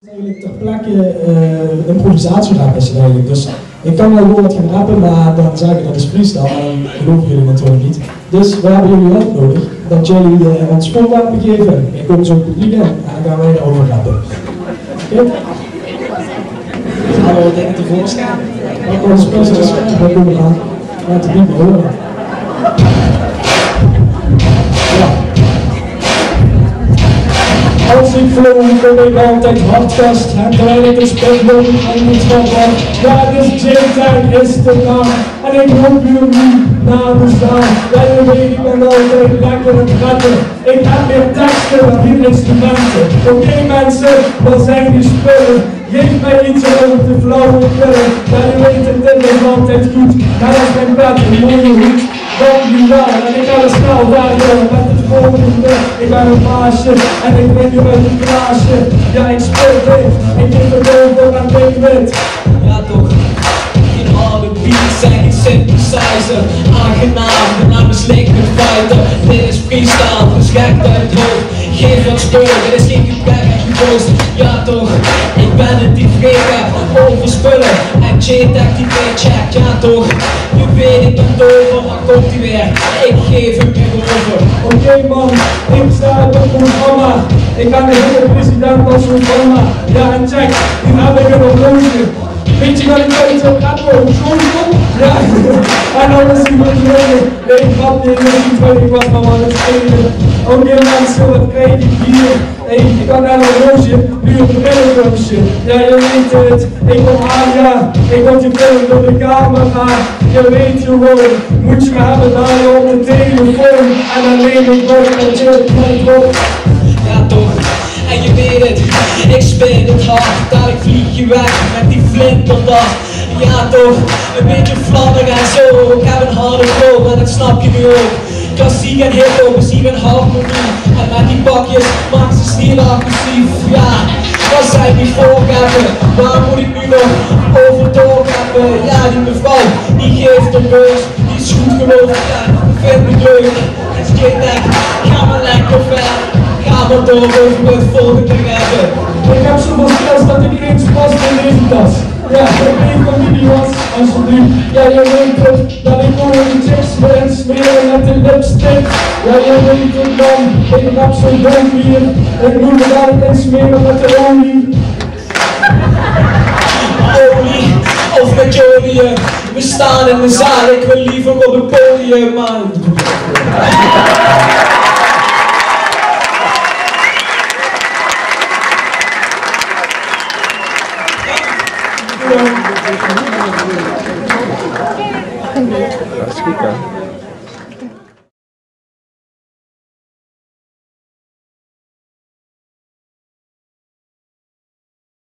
Eigenlijk ter plekke improvisatierap is het eigenlijk. Dus ik kan wel wat gaan rappen, maar dan zeggen dat is freestyle en dan geloven jullie natuurlijk niet. Dus we hebben jullie hulp nodig dat jullie ons spoorwapen geven. Ik kom zo het publiek in en dan gaan wij erover rappen. Oké? Gaan we dingen tevoorschijn? Dan komen de spelers we komen aan. Laat het niet meer horen. Als ik flow, kom ik altijd hard vast. En terwijl ik een spelboom en niet van wat. Ja, dus Jthag is de naam. En ik hoop jullie na me staan. Ja, je weet, ik ben altijd lekker aan het rappen. Ik heb meer teksten dan die instrumenten. Oké mensen, wat zijn die spullen? Geef mij iets om te flauwe pillen. Ja, je weet het, dit is altijd goed. Ja, dat is mijn bed, een mooie hoed. Dankjewel, en ik ga er snel verder met het volgende. Ik ben een baasje en ik ben nu met een glaasje. Ja, ik speel dit, ik geef het over aan Big Wit. Ja toch, geen harde beats en geen synthesizer. Aangenaam, de naam is Liquid Fighter. Dit is freestyle, dus gek uit het hoofd. Geef wat spullen, dit is geen gebrek en gepost. Ja toch, ik ben het die vrede over spullen. En Jthag die mee checkt, ja toch. Nu weet ik ben dover, maar komt hij weer? Ik geef hem weer over. Oké man, ik sta op het programma. Ik ben de hele president als Obama. Ja en check, nu heb ik een horloge. Weet je wat ik uit zou rappen? Ja, en alles is goed drogen. Nee, ik grap niet, ik weet niet wat van het spelen. Oké mensen, wat krijg ik hier? Hey, ik kan naar een horloge, nu een brillendoosje. Ja, je weet het, ik kom aan, ja. Ik word gefilmd door de camera. Je weet gewoon, moet je me hebben daar op de telefoon. En dan neem ik ook met je op. Ja toch, en je weet het, ik speel het hard. Dadelijk vlieg je weg met die flinterdag. Ja toch, een beetje fladder en zo. Ik heb een harde flow, maar dat snap je nu ook. Klassiek en hip-hop is hier een harmonie. En met die bakjes maakt ze stil agressief. Ja, dat zijn die voorgaven. Waar moet ik nu nog over doorgaven? Ja, die mevrouw, die geeft een beurs. Die is goed geloof, ja, vind me leuk. En Jthag, ga maar lekker ver. Ga maar door over het volgende hebben. Ik heb zoveel stress dat ik eens pas in deze tas. Ja, ik weet van wie die was, alsjeblieft. Ja, je weet het, dat ik gewoon een chicks wil insmeren met de lipstick. Ja, je weet het man, ik heb zo'n dom hier. Ik moet me daar insmeren met de olie. Olie, of met Jolien. We staan in de zaal, ik wil liever op het podium, man. Dat is goed, hè?